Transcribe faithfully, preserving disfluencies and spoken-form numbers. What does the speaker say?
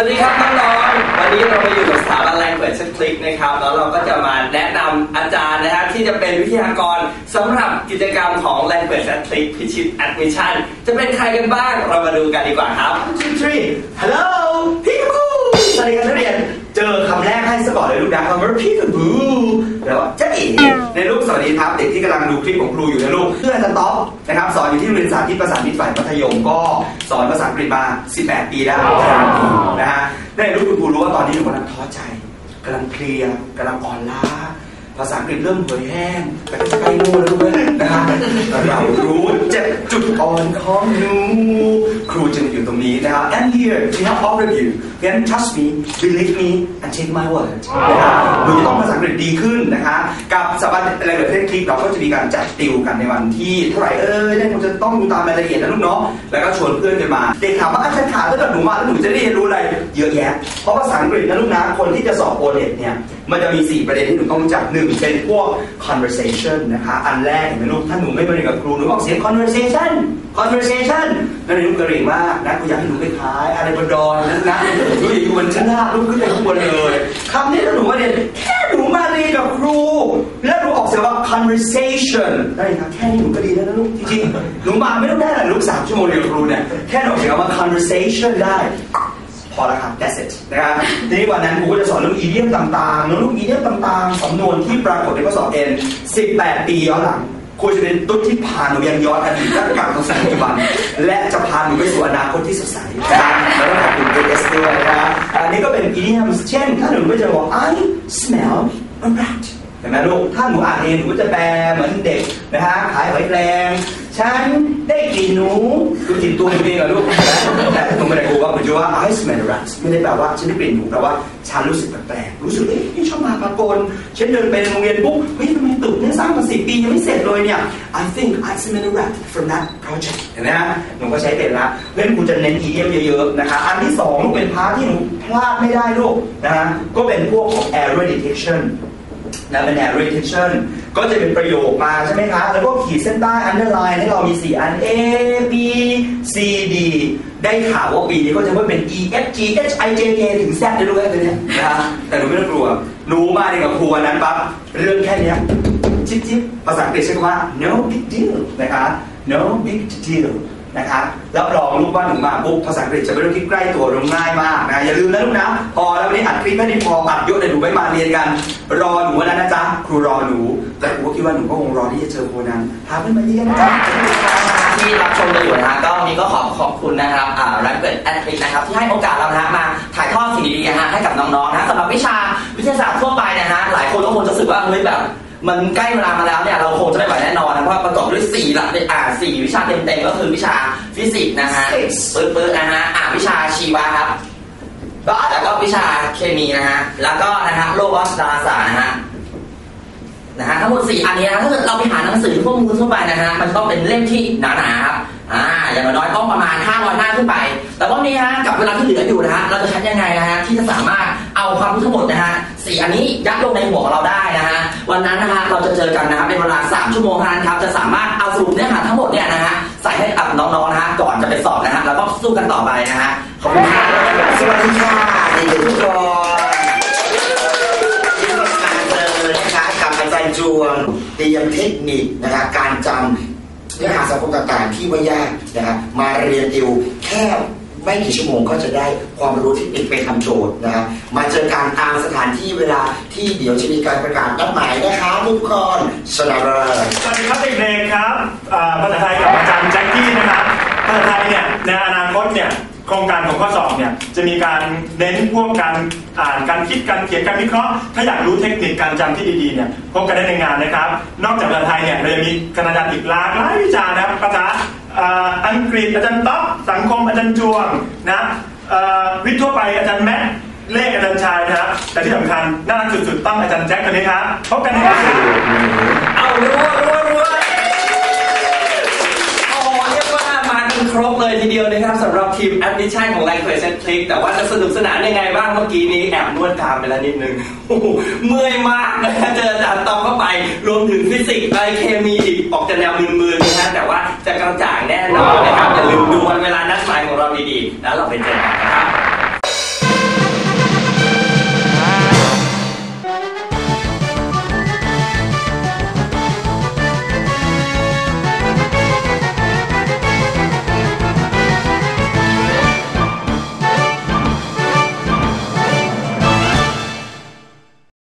วัสดีครับน้องๆวันนี้เรามาอยู่กับสถาบันแรงเปิดชั้นคลิกนะครับแล้วเราก็จะมาแนะนำอาจารย์นะครับที่จะเป็นวิทยากรสำหรับกิจกรรมของแรงเปิดชั้นคลิกพิชิตแอดมิชชั่นจะเป็นใครกันบ้างเรามาดูกันดีกว่าครับ two three hello peekaboo สวัสดีครับนักเรียนเจอคำแรกให้สะก่อนเลยลูกนะคำว่า peekaboo แล้วจ๊ะเอ๋ในลูกสวัสดีครับเด็กที่กำลังดูคลิปของครูอยู่นะลูกเพื่อนอาจารย์ต๊อกนะครับสอนอยู่ที่โรงเรียนสาธิตภาษาอังกฤษฝ่ายมัธยมก็สอนภาษาอังกฤษมาสิบแปดปีแล้วนะฮะในลูกคุณครูรู้ว่าตอนนี้หนูกำลังท้อใจกำลังเพลียกำลังอ่อนล้าภาษาอังกฤษเริ่มเผยแห้งแต่ก็จะใกล้รู้แล้วด้วยนะครับเรารู้เจ็บจุดอ่อนของหนูครูจึงอยู่ตรงนี้นะครับ I'm here to help all of you can trust me believe me and take my word นะครับหนูจะต้องภาษาอังกฤษดีขึ้นนะคะกับสถาบันแรงเปิดชั้นคลิกเราก็จะมีการจัดติวกันในวันที่เท่าไหร่เออเนี่ยคงจะต้องดูตามรายละเอียดนะลูกเนาะแล้วก็ชวนเพื่อนกันมาเด็กถามว่าอาจารย์ขาถ้าเกิดหนูมาแล้วหนูจะได้เรียนรู้อะไรเยอะแยะเพราะภาษาอังกฤษนะลูกนะคนที่จะสอบโอเน็ตเนี่ยมันจะมีสี่ประเด็นที่หนูต้องรู้จักหนึ่งเป็นพวก conversation นะคะอันแรกเห็นไหมลูกถ้าหนูไม่ไปเรียนกับครูหนูออกเสียง conversation conversation นั่นหนูกระเร่งมากนะกูอยากให้หนูไปขายอะไรบนดอยนั่นนะดูอยู่บนชั้นล่างลูกขึ้นไปข้างบนเลยคำนี้ถ้าหนูมาเรียนแค่หนูมาเรียนกับครูแล้วหนูออกเสียงว่า conversation ได้ครับแค่นี้หนูก็ดีแล้วนะลูกจริงๆหนูมาไม่ต้องได้หรอกลูกสามชั่วโมงเรียนกับครูเนี่ยแค่หนูออกเสียงว่า conversation ได้พอแล้วครับ that's it นะครับทีนี้วันนั้นครูก็จะสอนเรื่องอีเดียมต่างๆเรื่องอีเดียมต่างๆสำนวนที่ปรากฏในข้อสอบเอ็นสิบแปดปีย้อนหลังครูจะเป็นตุ๊ดที่พาหนูยังย้อนอดีตและกลับมาสู่ปัจจุบันและจะพาหนูไปสู่อนาคตที่สดใสนะครับแล้วก็ขอบคุณ เอ เอส ด้วยนะครับอันนี้ก็เป็นอีเดียมเช่นถ้าหนูก็จะบอก I smell a rat เห็นไหมลูกถ้าหนูอ่านเองหนูก็จะแปลเหมือนเด็กนะฮะขายหอยแครงฉันได้กลิ่นหนูคือกินตัวเองกับลูกแต่ถ้าหนูไม่ได้กูว่าผมจะว่า I smell a rat ไม่ได้แปลว่าฉันได้กลิ่นหนูแปลว่าฉันรู้สึกแปลกๆรู้สึกเอ๊ะนี่ชอบมาปากลฉันเดินไปโรงเรียนปุ๊บเฮ้ยทำไมตึกเนี่ยสร้างมาสิบปียังไม่เสร็จเลยเนี่ย I think I smell a rat from that project เห็นไหมฮะหนูก็ใช้เป็นละเล่นกูจะเน้นอีเดียมเยอะๆนะคะอันที่สองลูกเป็นพาร์ทที่หนูพลาดไม่ได้ลูกนะฮะก็เป็นพวกของ error detectionนะเป็น error detection ก็จะเป็นประโยคมาใช่ไหมคะแล้วก็ขีดเส้นใต้ underline ให้เรามีสี่อัน A B C D ได้ข่าวว่าปีนี้ก็จะว่าเป็น E F G H I J K ถึง Z ได้ด้วยเลยเนี่ยนะแต่หนูไม่ต้องกลัวหนูมาเรียนกับครูวันนั้นปั๊บเรื่องแค่นี้จิ๊บๆภาษาอังกฤษใช้คำว่า no big deal นะคะ no big deal นะคะรับรองลูกว่าหนูมาปุ๊บภาษาอังกฤษจะเป็นเรื่องที่ใกล้ตัวลงง่ายมากนะอย่าลืมนะลูกนะพอแล้ววันนี้อัดคลิปไม่ได้พออัดเยอะเลยหนูไม่มาเรียนกันรอหนูวันนั้นนะจ๊ะครูรอหนูแต่ครูก็คิดว่าหนูก็คงรอที่จะเจอครูนั้นพาเพื่อนมาเรียนนะจ๊ะที่รับชมเราอยู่นะฮะก็วันนี้ก็ขอขอบคุณนะครับอ่าแรงเปิดแอดคลิกนะครับที่ให้โอกาสเรานะฮะมาถ่ายทอดสิ่งดีๆนะฮะให้กับน้องๆนะสำหรับวิชาวิทยาศาสตร์ทั่วไปนะฮะหลายคนก็คงจะรู้สึกว่าเฮ้ยแบบมันใกล้เวลามาแล้วเนี่ยเราคงจะไม่ไหวแน่นอนนะเพราะประกอบด้วยสี่หลักอ่าสี่วิชาเต็มๆก็คือวิชาฟิสิกส์นะฮะปึ๊บๆนะฮะอ่าวิชาชีวะครับแล้วก็วิชาเคมีนะฮะแล้วก็นะฮะโลกวัฒนศาสตร์นะฮะนะฮะทั้งหมดสี่อันนี้นะถ้าเกิดเราไปหาหนังสือพวกมือทั่วไปนะฮะมันต้องเป็นเล่มที่หนาๆครับอ่าอย่างน้อยต้องประมาณห้าร้อยหน้าขึ้นไปแต่ว่านี้ฮะกับเวลาที่เหลืออยู่นะฮะเราจะใช้ยังไงนะฮะที่จะสามารถเอาความรู้ทั้งหมดนะฮะสี่อันนี้ยัดลงในหัวของเราได้นะฮะวันนั้นนะฮะเราจะเจอกันนะครับเป็นเวลาสามชั่วโมงเท่านั้นครับจะสามารถเอาสรุปเนื้อหาทั้งหมดเนี่ยนะฮะใส่ให้กับน้องๆนะฮะก่อนจะไปสอบนะฮะแล้วก็สู้กันต่อไปนะฮะขอบคุณครับสวัสดีค่ะเด็กๆทุกคนอาจารย์จวงเตรียมเทคนิคนะครับการจำเนื้อหาสังคมต่างๆที่ว่ายากนะครับมาเรียนติวแค่ไม่กี่ชั่วโมงก็จะได้ความรู้ที่ไปทำโจทย์นะครับมาเจอการตามสถานที่เวลาที่เดี๋ยวจะมีการประกาศนัดหมายนะคะทุกคนสวัสดีครับสวัสดีครับเด็กๆครับภาษาไทยกับอาจารย์แจ็คกี้นะครับภาษาไทยเนี่ยในอนาคตเนี่ยโครงการของข้อสอบเนี่ยจะมีการเน้นพวกการอ่านการคิดการเขียนการวิเคราะห์ถ้าอยากรู้เทคนิคการจำที่ดีๆเนี่ยพบกันได้ในงานนะครับนอกจากภาษาไทยเนี่ยเราจะมีคณะอีกหลากหลายวิชานะครับภาษาอังกฤษอาจารย์ต๊อกสังคมอาจารย์จวงนะวิทย์ทั่วไปอาจารย์แม็กเลขอาจารย์ชายนะครับแต่ที่สำคัญน่ารักสุดๆต้องอาจารย์แจ็คคนนี้ครับพบกันในงานเอารัวรัวรัวครบเลยทีเดียวนะครับสำหรับทีมแอดมิชชั่นของแรงเปิดชั้นคลิกแต่ว่าจะสนุกสนานยังไงบ้างเมื่อกี้นี้แอบนวดกรามไปแล้วนิดนึงเมื่อยมากนะเจออาจารย์ตองเข้าไปรวมถึงฟิสิกส์และเคมีอีกออกจะแนวมึนๆนะฮะแต่ว่าจะกระจ่างแน่นอนนะครับอย่าลืมดูวันเวลานัดหมายของเราดีๆแล้วเราไปเจอกันนะครับ